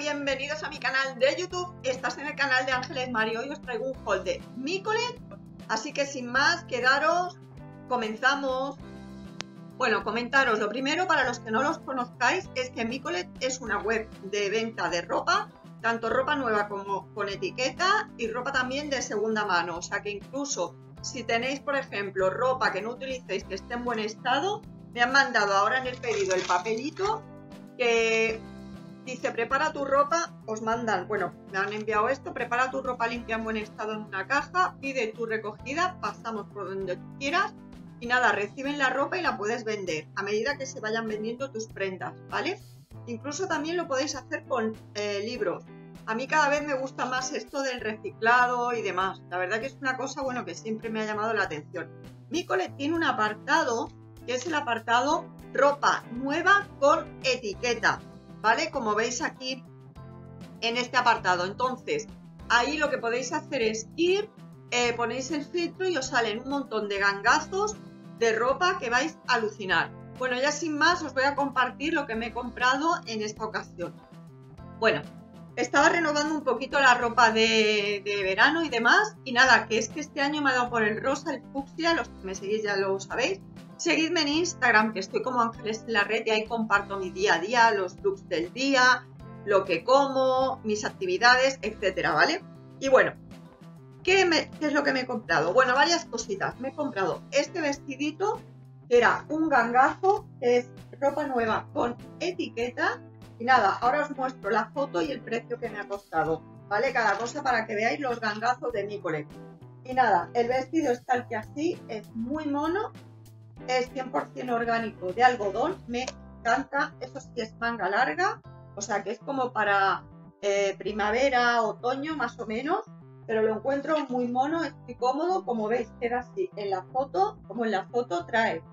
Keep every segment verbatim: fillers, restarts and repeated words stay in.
bienvenidos a mi canal de YouTube. Estás en el canal de Ángeles Mari. Hoy os traigo un haul de Micolet. Así que sin más, quedaros, comenzamos. Bueno, comentaros, lo primero para los que no los conozcáis es que Micolet es una web de venta de ropa, tanto ropa nueva como con etiqueta y ropa también de segunda mano. O sea que incluso si tenéis, por ejemplo, ropa que no utilicéis que esté en buen estado, me han mandado ahora en el pedido el papelito que dice prepara tu ropa, os mandan, bueno, me han enviado esto, prepara tu ropa limpia en buen estado en una caja, pide tu recogida, pasamos por donde tú quieras y nada, reciben la ropa y la puedes vender a medida que se vayan vendiendo tus prendas, ¿vale? Incluso también lo podéis hacer con eh, libros. A mí cada vez me gusta más esto del reciclado y demás. La verdad que es una cosa, bueno, que siempre me ha llamado la atención. Micolet tiene un apartado que es el apartado ropa nueva con etiqueta, ¿vale? Como veis aquí en este apartado. Entonces, ahí lo que podéis hacer es ir, eh, ponéis el filtro y os salen un montón de gangazos de ropa que vais a alucinar. Bueno, ya sin más os voy a compartir lo que me he comprado en esta ocasión. Bueno, estaba renovando un poquito la ropa de, de verano y demás, y nada, que es que este año me ha dado por el rosa, el fucsia, los que me seguís ya lo sabéis. Seguidme en Instagram, que estoy como Ángeles en la red, y ahí comparto mi día a día, los looks del día, lo que como, mis actividades, etcétera, ¿vale? Y bueno, ¿qué, me, ¿qué es lo que me he comprado? Bueno, varias cositas. Me he comprado este vestidito, que era un gangazo, que es ropa nueva con etiqueta. Y nada, ahora os muestro la foto y el precio que me ha costado, ¿vale? Cada cosa para que veáis los gangazos de Micolet. Y nada, el vestido es tal que así, es muy mono. Es cien por cien orgánico de algodón, me encanta, eso sí es manga larga, o sea que es como para eh, primavera, otoño más o menos, pero lo encuentro muy mono, es muy cómodo, como veis queda así en la foto, como en la foto trae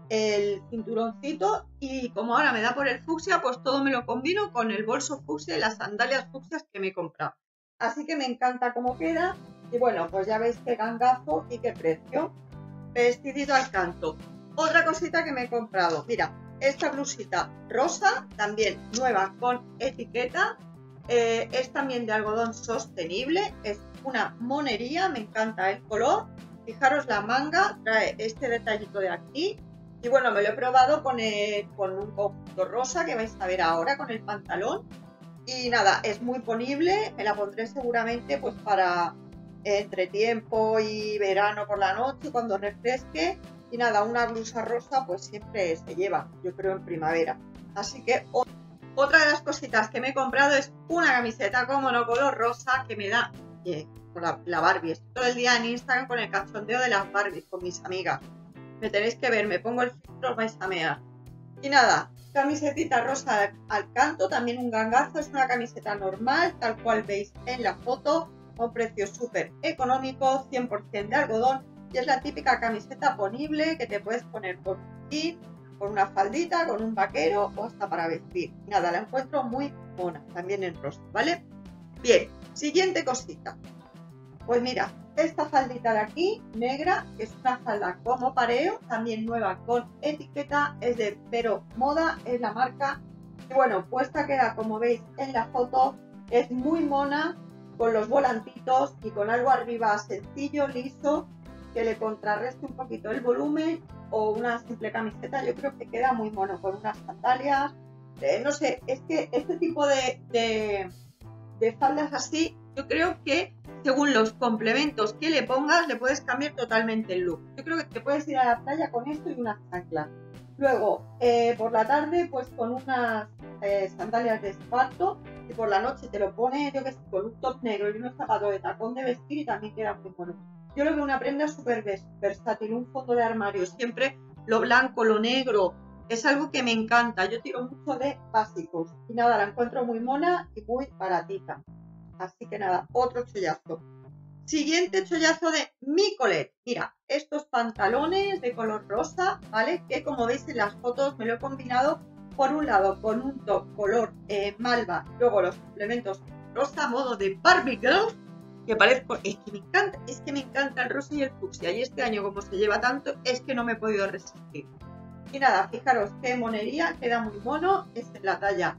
el cinturoncito y como ahora me da por el fucsia, pues todo me lo combino con el bolso fucsia y las sandalias fucsias que me he comprado. Así que me encanta cómo queda y bueno, pues ya veis qué gangazo y qué precio. Vestidito al canto. Otra cosita que me he comprado, mira, esta blusita rosa, también nueva con etiqueta, eh, es también de algodón sostenible, es una monería, me encanta el color, fijaros la manga, trae este detallito de aquí, y bueno, me lo he probado con, el, con un conjunto rosa que vais a ver ahora con el pantalón, y nada, es muy ponible, me la pondré seguramente pues para entretiempo y verano por la noche, cuando refresque. Y nada, una blusa rosa pues siempre se lleva, yo creo en primavera. Así que otra de las cositas que me he comprado es una camiseta como no color rosa que me da eh, con la, la Barbie. Estoy todo el día en Instagram con el cachondeo de las Barbies con mis amigas. Me tenéis que ver, me pongo el filtro, os vais a mear. Y nada, camisetita rosa al canto, también un gangazo, es una camiseta normal, tal cual veis en la foto, a un precio súper económico, cien por cien de algodón. Y es la típica camiseta ponible que te puedes poner con un jean, con una faldita, con un vaquero o hasta para vestir. Nada, la encuentro muy mona, también en rosa, ¿vale? Bien, siguiente cosita. Pues mira, esta faldita de aquí, negra, es una falda como pareo, también nueva con etiqueta, es de Pero Moda, es la marca. Y bueno, puesta queda como veis en la foto, es muy mona, con los volantitos y con algo arriba sencillo, liso, que le contrarreste un poquito el volumen, o una simple camiseta, yo creo que queda muy mono con unas sandalias, eh, no sé, es que este tipo de, de, de faldas así, yo creo que según los complementos que le pongas, le puedes cambiar totalmente el look. Yo creo que te puedes ir a la playa con esto y unas chanclas. Luego, eh, por la tarde, pues con unas eh, sandalias de esparto, y por la noche te lo pones, yo que sé, con un top negro y unos zapatos de tacón de vestir y también queda muy bueno. Yo lo veo una prenda súper versátil, un fondo de armario, siempre lo blanco, lo negro, es algo que me encanta. Yo tiro mucho de básicos y nada, la encuentro muy mona y muy baratita. Así que nada, otro chollazo. Siguiente chollazo de Micolet. Mira, estos pantalones de color rosa, ¿vale? Que como veis en las fotos me lo he combinado por un lado con un top color eh, malva, luego los complementos rosa, modo de Barbie Girl. Que parezco, es que me encanta, es que me encanta el rosa y el fucsia, y este año como se lleva tanto, es que no me he podido resistir. Y nada, fijaros qué monería, queda muy mono, es en la talla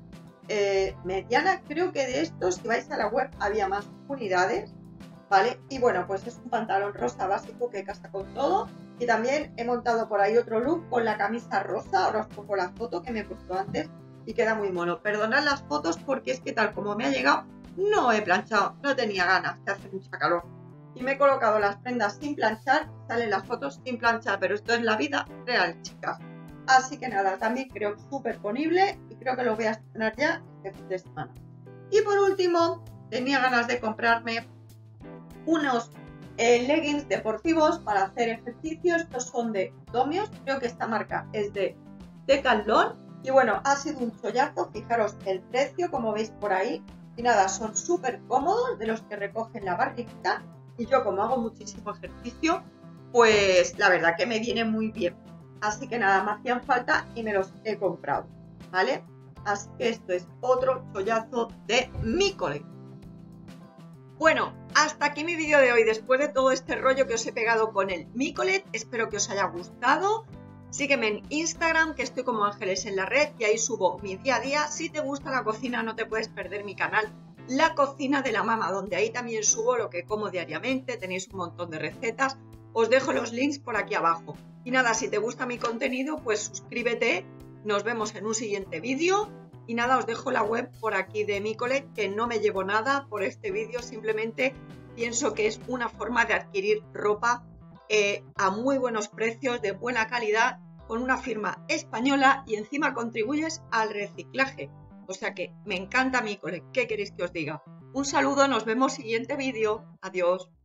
eh, mediana. Creo que de estos, si vais a la web, había más unidades, ¿vale? Y bueno, pues es un pantalón rosa básico que casa con todo. Y también he montado por ahí otro look con la camisa rosa. Ahora os pongo la foto que me he puesto antes y queda muy mono. Perdonad las fotos porque es que tal como me ha llegado, no he planchado, no tenía ganas, que hace mucha calor. Y me he colocado las prendas sin planchar, salen las fotos sin planchar, pero esto es la vida real, chicas. Así que nada, también creo súper ponible y creo que lo voy a estrenar ya este fin de semana. Y por último, tenía ganas de comprarme unos eh, leggings deportivos para hacer ejercicio. Estos son de Domios, creo que esta marca es de Decathlon. Y bueno, ha sido un chollazo, fijaros el precio, como veis por ahí. Y nada, son súper cómodos, de los que recogen la barriguita. Y yo, como hago muchísimo ejercicio, pues la verdad que me viene muy bien. Así que nada, me hacían falta y me los he comprado, ¿vale? Así que esto es otro chollazo de mi colección. Bueno, hasta aquí mi vídeo de hoy, después de todo este rollo que os he pegado con el Micolet. Espero que os haya gustado. Sígueme en Instagram, que estoy como Ángeles en la red, y ahí subo mi día a día. Si te gusta la cocina, no te puedes perder mi canal La Cocina de la Mama, donde ahí también subo lo que como diariamente. Tenéis un montón de recetas. Os dejo los links por aquí abajo. Y nada, si te gusta mi contenido, pues suscríbete. Nos vemos en un siguiente vídeo. Y nada, os dejo la web por aquí de Micolet, que no me llevo nada por este vídeo. Simplemente pienso que es una forma de adquirir ropa eh, a muy buenos precios, de buena calidad, con una firma española, y encima contribuyes al reciclaje. O sea que me encanta Micolet. ¿Qué queréis que os diga? Un saludo, nos vemos siguiente vídeo. Adiós.